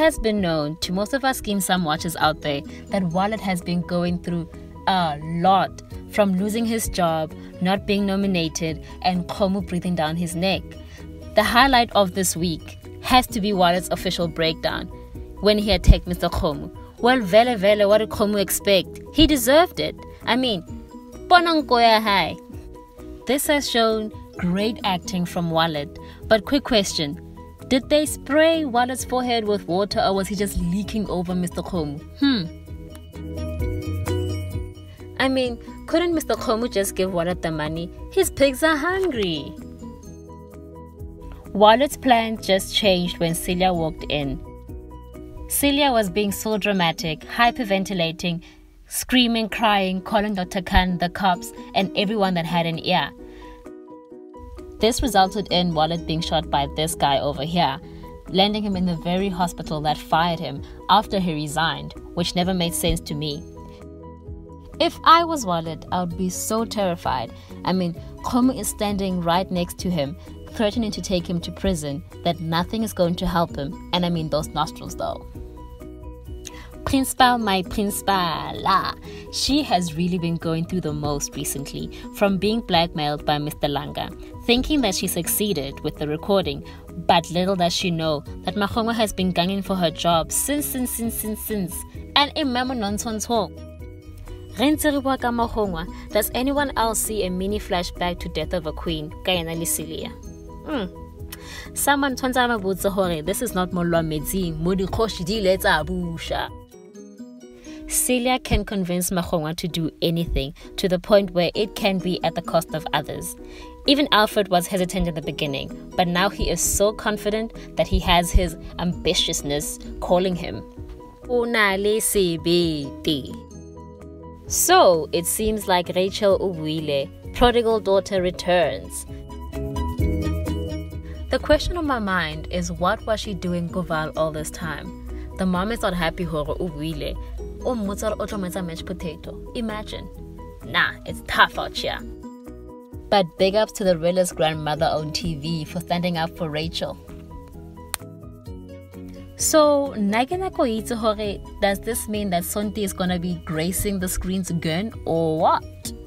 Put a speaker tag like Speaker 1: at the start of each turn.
Speaker 1: has been known to most of our Skeem Saam watchers out there that Wallet has been going through a lot, from losing his job, not being nominated, and Khomu breathing down his neck. The highlight of this week has to be Wallet's official breakdown when he attacked Mr. Khomu. Well, vele, what did Khomu expect? He deserved it. I mean, Bonankoya hai. This has shown great acting from Wallet. But quick question, did they spray Wallet's forehead with water, or was he just leaking over Mr. Khomu? I mean, couldn't Mr. Khomu just give Wallet the money? His pigs are hungry. Wallet's plans just changed when Celia walked in. Celia was being so dramatic, hyperventilating, screaming, crying, calling Dr. Khan, the cops, and everyone that had an ear. This resulted in Wallet being shot by this guy over here, landing him in the very hospital that fired him after he resigned, which never made sense to me. If I was Wallet, I would be so terrified. I mean, Khomu is standing right next to him, threatening to take him to prison, that nothing is going to help him. And I mean those nostrils though. Principal, my principal, she has really been going through the most recently, from being blackmailed by Mr. Langa, thinking that she succeeded with the recording, but little does she know that Mahongo has been gunning for her job since. And a memo nonsense talk. Does anyone else see a mini flashback to Death of a Queen? Kayana Lisilia. Someone turns out this is not Molwa Medzi, Modi Khoshidi Let's Abusha. Celia can convince Mahonga to do anything, to the point where it can be at the cost of others. Even Alfred was hesitant in the beginning, but now he is so confident that he has his ambitiousness calling him. So it seems like Rachel Ubuile, prodigal daughter, returns. The question on my mind is, what was she doing Goval all this time? The mom is not happy hore Ubuile. Mashed potato. Imagine. Nah, it's tough out here. But big ups to the realest grandmother on TV for standing up for Rachel. So, does this mean that Sonti is gonna be gracing the screens again, or what?